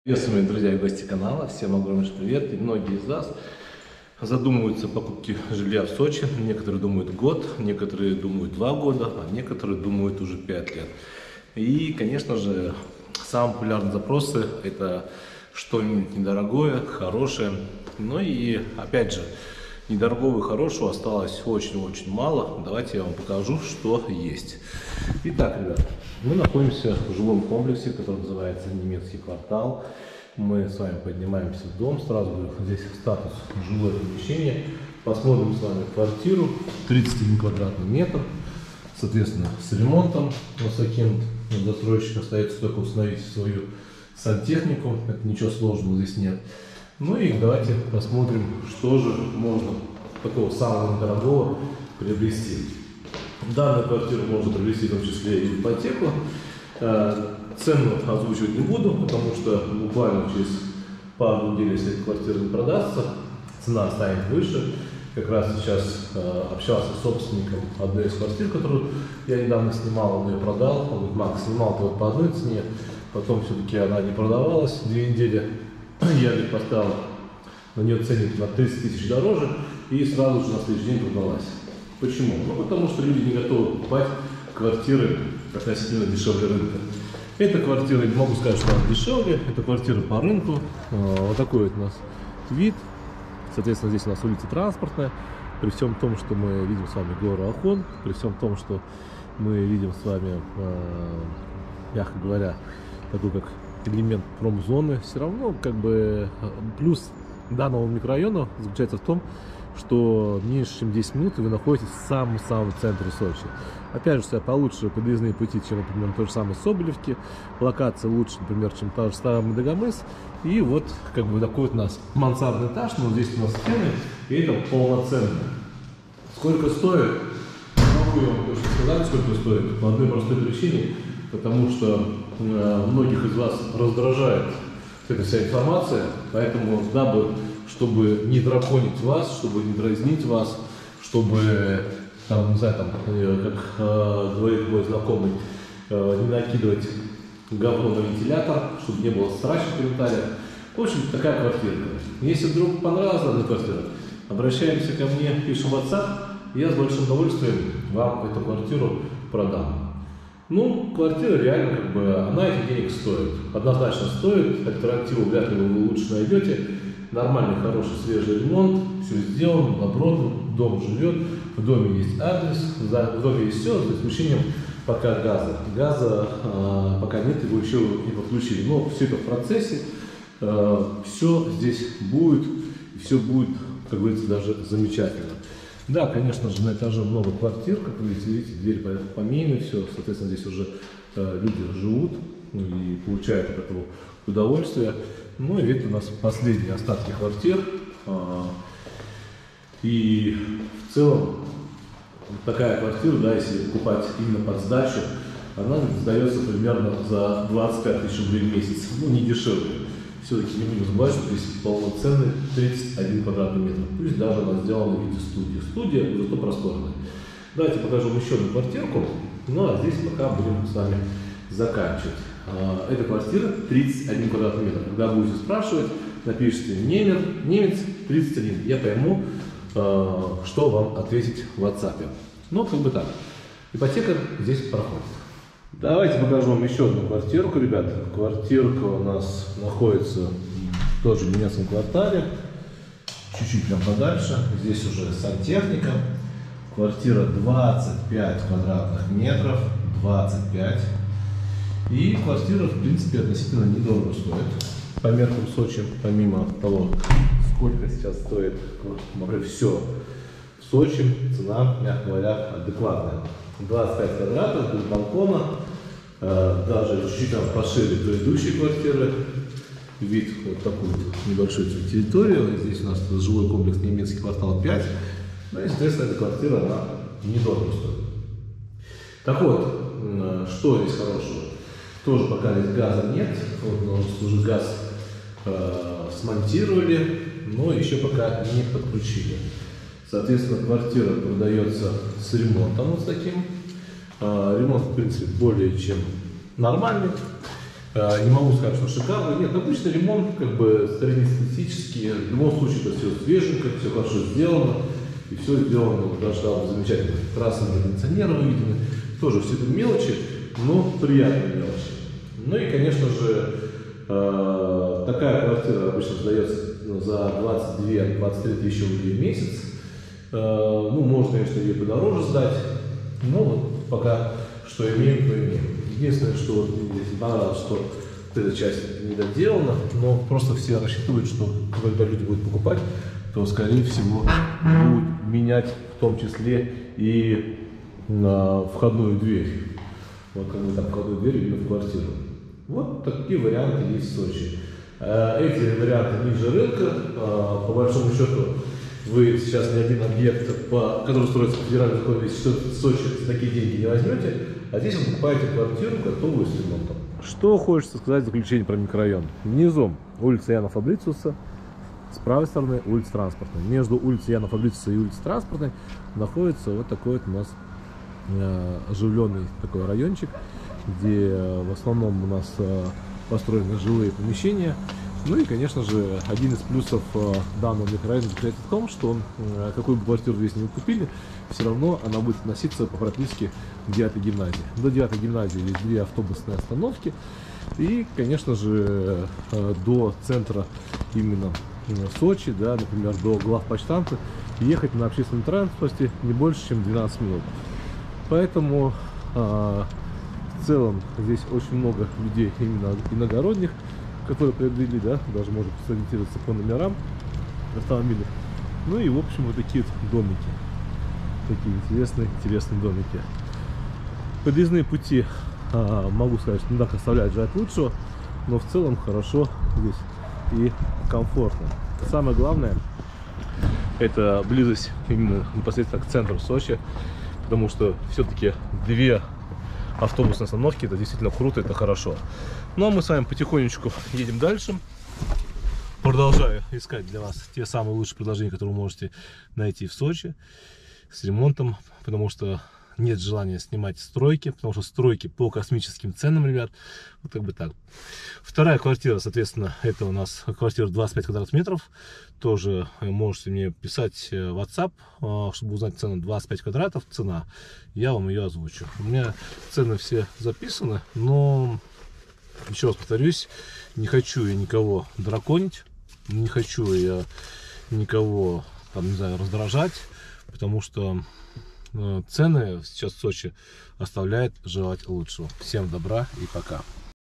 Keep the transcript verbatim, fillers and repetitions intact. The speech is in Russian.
Приветствую, мои друзья и гости канала, всем огромный привет. И многие из вас задумываются о покупке жилья в Сочи. Некоторые думают год, некоторые думают два года, а некоторые думают уже пять лет. И, конечно же, самые популярные запросы – это что-нибудь недорогое, хорошее. Ну и, опять же, недорогого и хорошего осталось очень-очень мало. Давайте я вам покажу, что есть. Итак, ребят, мы находимся в жилом комплексе, который называется Немецкий квартал. Мы с вами поднимаемся в дом. Сразу говорю, здесь статус жилое помещение. Посмотрим с вами квартиру. тридцать один квадратный метр. Соответственно, с ремонтом. Вот с таким застройщиком остается только установить свою сантехнику. Это ничего сложного здесь нет. Ну и давайте посмотрим, что же можно такого самого недорогого приобрести. Данную квартиру можно приобрести в том числе и ипотеку. Цену озвучивать не буду, потому что буквально через пару недель, если эта квартира не продастся, цена станет выше. Как раз сейчас общался с собственником одной из квартир, которую я недавно снимал, он ее продал. Он говорит: Макс, снимал ты по одной цене, потом все-таки она не продавалась две недели. Я поставил на нее ценник на тридцать тысяч дороже и сразу же на следующий день продалась. Почему? Ну, потому что люди не готовы покупать квартиры относительно дешевле рынка. Эта квартира, не могу сказать, что она дешевле, это квартира по рынку. Вот такой вот у нас вид. Соответственно, здесь у нас улица Транспортная. При всем том, что мы видим с вами гору Ахон, при всем том, что мы видим с вами, мягко говоря, такой как элемент промзоны, все равно как бы плюс данного микрорайона заключается в том, что меньше чем десять минут вы находитесь в самом-самом центре Сочи. Опять же, получше подъездные пути, чем, например, той же самой Соболевки. Локация лучше, например, чем та же старая Дагомыс. И вот как бы такой вот у нас мансардный этаж, но здесь у нас стены, и это полноценно. Сколько стоит? Могу я вам точно сказать, сколько стоит. По одной простой причине, потому что э, многих из вас раздражает эта вся информация, поэтому, дабы, чтобы не драконить вас, чтобы не дразнить вас, чтобы, там, не знаю, там, как э, говорит мой знакомый, э, не накидывать говно на вентилятор, чтобы не было страшных комментариев. В общем, такая квартирка. Если вдруг понравилась данная квартира, обращаемся ко мне, пишем в WhatsApp, и я с большим удовольствием вам эту квартиру продам. Ну, квартира реально, как бы, она этих денег стоит. Однозначно стоит, альтернативу вряд ли вы лучше найдете. Нормальный, хороший, свежий ремонт, все сделано, добротно, дом живет, в доме есть адрес, в доме есть все, за исключением пока газа. Газа э, пока нет, его еще не подключили. Но все это в процессе, э, все здесь будет, и все будет, как говорится, даже замечательно. Да, конечно же, на этаже много квартир, как вы видите, видите, дверь помейная, все, соответственно, здесь уже э, люди живут, ну, и получают от этого удовольствие. Ну и видите, у нас последние остатки квартир. Э, и в целом такая квартира, да, если покупать именно под сдачу, она сдается примерно за двадцать пять тысяч рублей в месяц, ну не дешевле. Все-таки не будем забывать, что здесь полноценный тридцать один квадратный метр. Пусть даже она сделана в виде студии. Студия, зато просторная. Давайте покажу вам еще одну квартирку. Ну а здесь пока будем с вами заканчивать. Эта квартира тридцать один квадратный метр. Когда будете спрашивать, напишите немец, немец тридцать один. Я пойму, что вам ответить в WhatsApp. Ну, как бы так. Ипотека здесь проходит. Давайте покажу вам еще одну квартирку, ребят. Квартирка у нас находится тоже в немецком квартале, чуть-чуть прям подальше. Здесь уже сантехника. Квартира двадцать пять квадратных метров, двадцать пять. И квартира, в принципе, относительно недорого стоит. По меркам Сочи, помимо того, сколько сейчас стоит вообще все в Сочи, цена, мягко говоря, адекватная. двадцать пять квадратов, без балкона, э, даже чуть-чуть пошире предыдущей квартиры. Вид вот такую вот небольшую территорию. Здесь у нас жилой комплекс Немецкий квартал пять. Ну и, соответственно, эта квартира, она недорого стоит. Так вот, э, что здесь хорошего? Тоже пока здесь газа нет. Вот, уже газ э, смонтировали, но еще пока не подключили. Соответственно, квартира продается с ремонтом вот с таким. Ремонт, в принципе, более чем нормальный. Не могу сказать, что шикарный. Нет, обычный ремонт, как бы среднестатистический. В любом случае, это все свеженько, все хорошо сделано. И все сделано даже там замечательно. Трассы кондиционеры увидены. Тоже все это мелочи, но приятные мелочи. Ну и, конечно же, такая квартира обычно сдается за двадцать две — двадцать три тысячи рублей в месяц. Ну, можно, конечно, ее подороже сдать. Но вот пока что имеем, то имеем. Единственное, что вот мне здесь понравилось, что эта часть не доделана, но просто все рассчитывают, что когда люди будут покупать, то, скорее всего, будут менять в том числе и на входную дверь. Вот как бы так, входную дверь именно в квартиру. Вот такие варианты есть в Сочи. Эти варианты ниже рынка. По большому счету, вы сейчас ни один объект, по, который строится по федеральному закону, если в Сочи, такие деньги не возьмете, а здесь вы покупаете квартиру, готовую с ремонтом. Что хочется сказать в заключение про микрорайон? Внизу улица Яна Фабрициуса, с правой стороны улица Транспортной. Между улицей Яна Фабрициуса и улицей Транспортной находится вот такой вот у нас э, оживленный такой райончик, где э, в основном у нас э, построены жилые помещения. Ну и, конечно же, один из плюсов э, данного микрорайона заключается в том, что э, какую бы квартиру здесь не вы купили, все равно она будет относиться по прописке к девятой гимназии. До девятой гимназии есть две автобусные остановки. И, конечно же, э, до центра именно э, Сочи, да, например, до главпочтамта, ехать на общественном транспорте не больше, чем двенадцать минут. Поэтому э, в целом здесь очень много людей именно иногородних, которые приобрели, да, даже можно сориентироваться по номерам автомобиля. Ну и в общем вот такие вот домики, такие интересные, интересные домики. Подъездные пути, а, могу сказать, что не так оставляют желать лучшего, но в целом хорошо здесь и комфортно. Самое главное — это близость именно непосредственно к центру Сочи, потому что все-таки две автобусные остановки — это действительно круто, это хорошо. Ну а мы с вами потихонечку едем дальше. Продолжаю искать для вас те самые лучшие предложения, которые вы можете найти в Сочи с ремонтом, потому что нет желания снимать стройки, потому что стройки по космическим ценам, ребят. Вот как бы так. Вторая квартира, соответственно, это у нас квартира двадцать пять квадратных метров. Тоже можете мне писать в WhatsApp, чтобы узнать цену. Двадцать пять квадратов цена, я вам ее озвучу. У меня цены все записаны, но еще раз повторюсь, не хочу я никого драконить, не хочу я никого там, не знаю, раздражать, потому что цены сейчас в Сочи оставляют желать лучшего. Всем добра и пока.